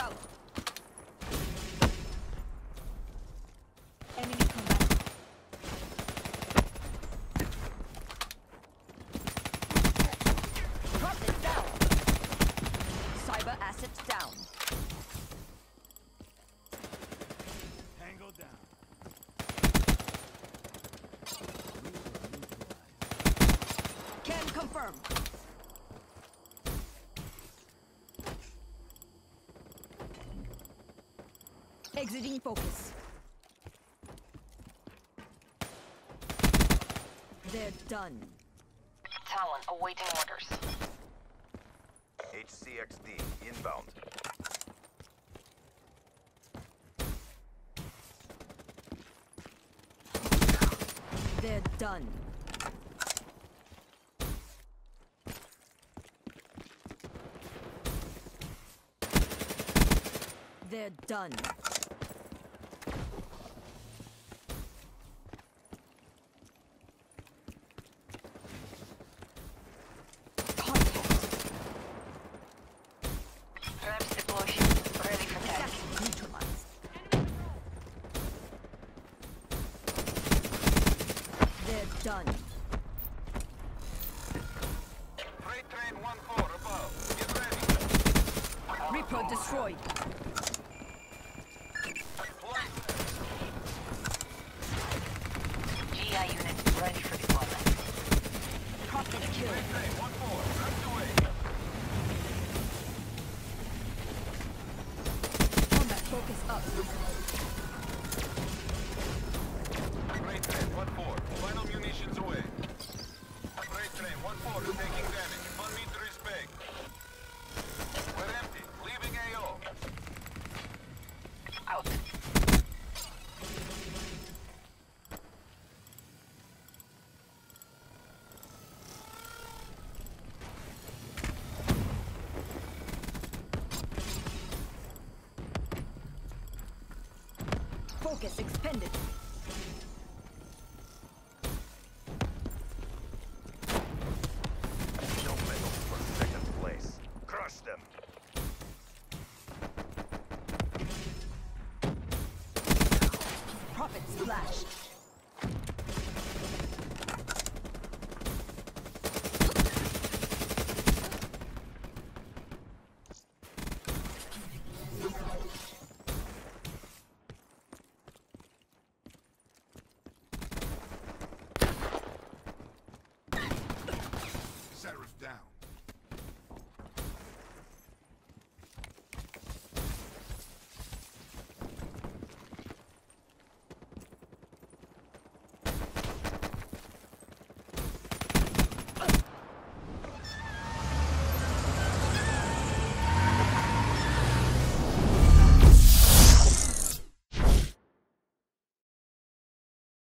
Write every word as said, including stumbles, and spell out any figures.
out. Enemy combat. Prophet down. Cyber assets down. Tango down. Can confirm. Exiting focus. They're done. Talon awaiting orders. H C X D inbound. They're done. They're done. Traps deployed. Ready for test. Assassin neutralized. They're done. Freight train one four above. Get ready. Reaper destroyed. G I unit ready for deployment. Prophet killed. Train one four. Right away. Combat focus up. Freight train one four. Final munitions away. Freight train one four is taking damage. One meter respect. We're empty. Leaving A O. Out. Focus expended. No medals for second place. Crush them. Prophet splashed.